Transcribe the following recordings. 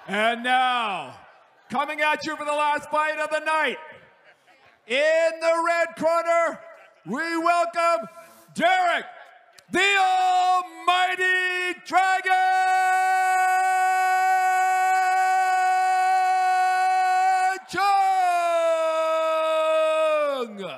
And now, coming at you for the last fight of the night, in the red corner, we welcome Derek, the Almighty Dragon Chung!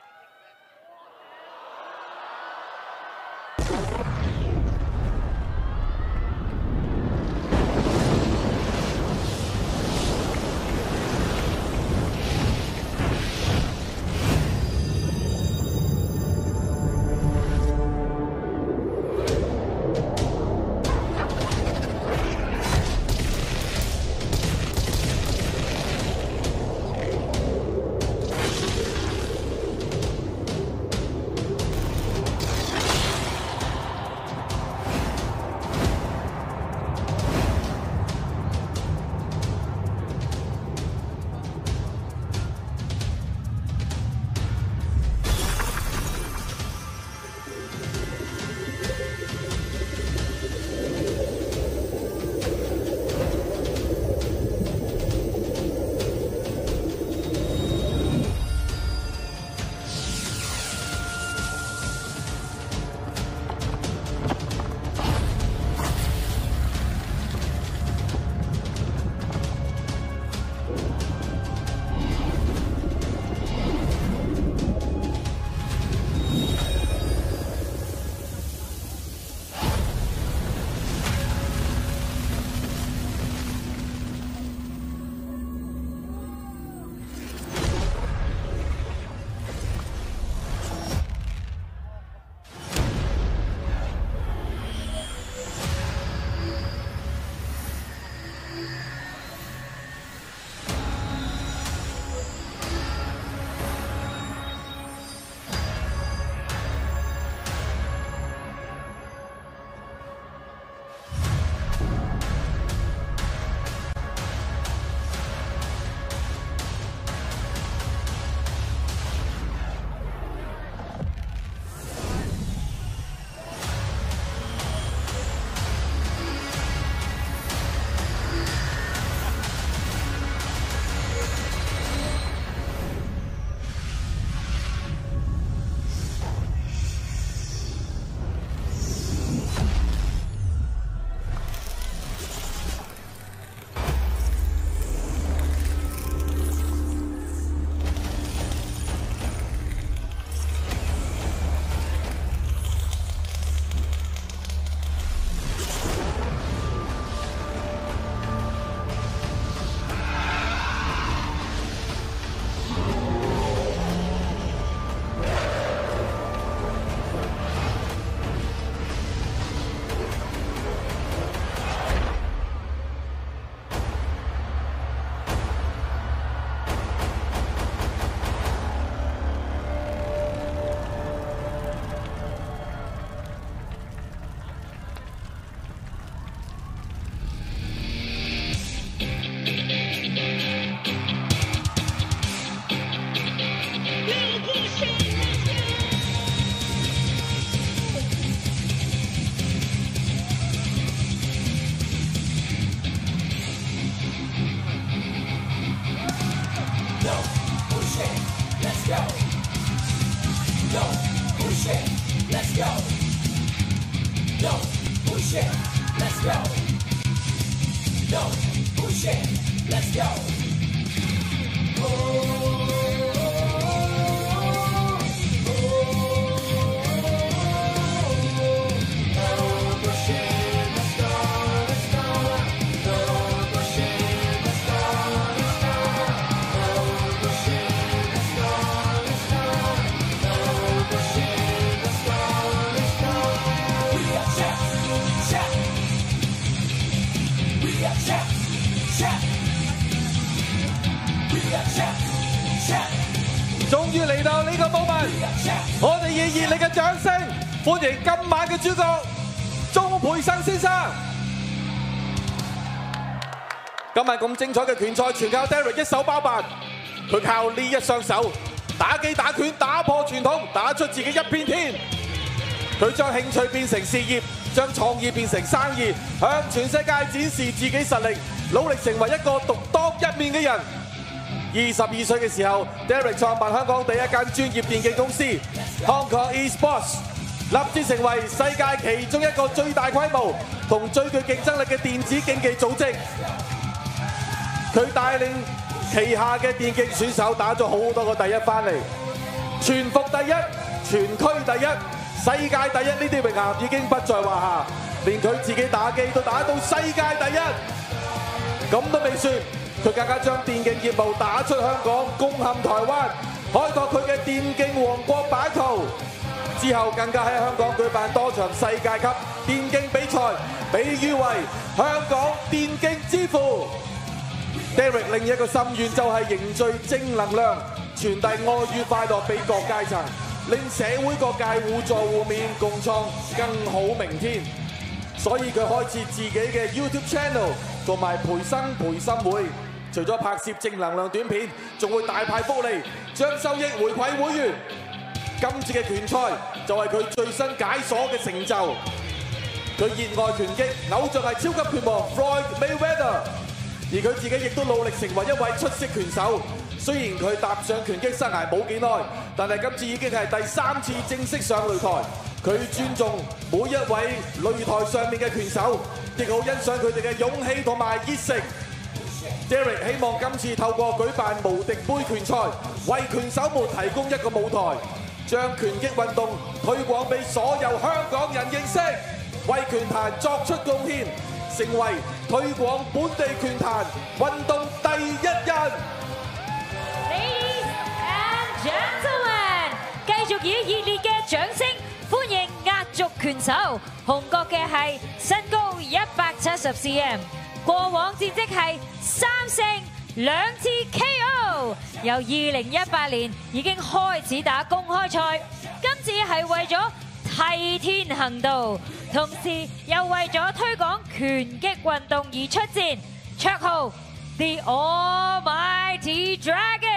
終於嚟到呢個 moment， 我哋以熱烈嘅掌聲歡迎今晚嘅主角鍾培生先生。今晚咁精彩嘅拳賽，全靠 Derek 一手包辦，佢靠呢一雙手打機打拳，打破傳統，打出自己一片天。佢將興趣變成事業，將創意變成生意，向全世界展示自己實力。 努力成為一個獨當一面嘅人。22歲嘅時候 ，Derek 創辦香港第一間專業電競公司 Hong Kong Esports， 立志成為世界其中一個最大規模同最具競爭力嘅電子競技組織。佢帶領旗下嘅電競選手打咗好多個第一翻嚟，全服第一、全區第一、世界第一呢啲榮銜已經不在話下，連佢自己打機都打到世界第一。咁都未算，佢更加將電競業務打出香港，攻陷台灣，開拓佢嘅電競王國版圖。之後更加喺香港舉辦多場世界級電競比賽，被譽為香港電競之父。Derek 另一個心願就係凝聚正能量，傳遞愛與快樂俾各階層，令社會各界互助互勉，共創更好明天。所以佢開設自己嘅 YouTube channel 同埋培生培心會，除咗拍攝正能量短片，仲會大派福利，將收益回饋會員。今次嘅拳賽就係佢最新解鎖嘅成就。佢熱愛拳擊，偶像係超級拳王 Floyd Mayweather。而佢自己亦都努力成為一位出色拳手。雖然佢踏上拳擊生涯冇幾耐，但係今次已經係第3次正式上擂台。佢尊重每一位擂台上面嘅拳手，亦好欣賞佢哋嘅勇氣同埋熱誠。Derek 希望今次透過舉辦無敵杯拳賽，為拳手們提供一個舞台，將拳擊運動推廣俾所有香港人認識，為拳壇作出貢獻，成為推廣本地拳壇運動第一人。 Ladies and gentlemen， 繼續以熱烈嘅掌聲歡迎壓軸拳手，紅角嘅係身高170 cm， 過往戰績係3勝2次 KO， 由2018年已經開始打公開賽，今次係為咗替天行道，同時又為咗推廣拳擊運動而出戰，綽號 The Almighty Dragon。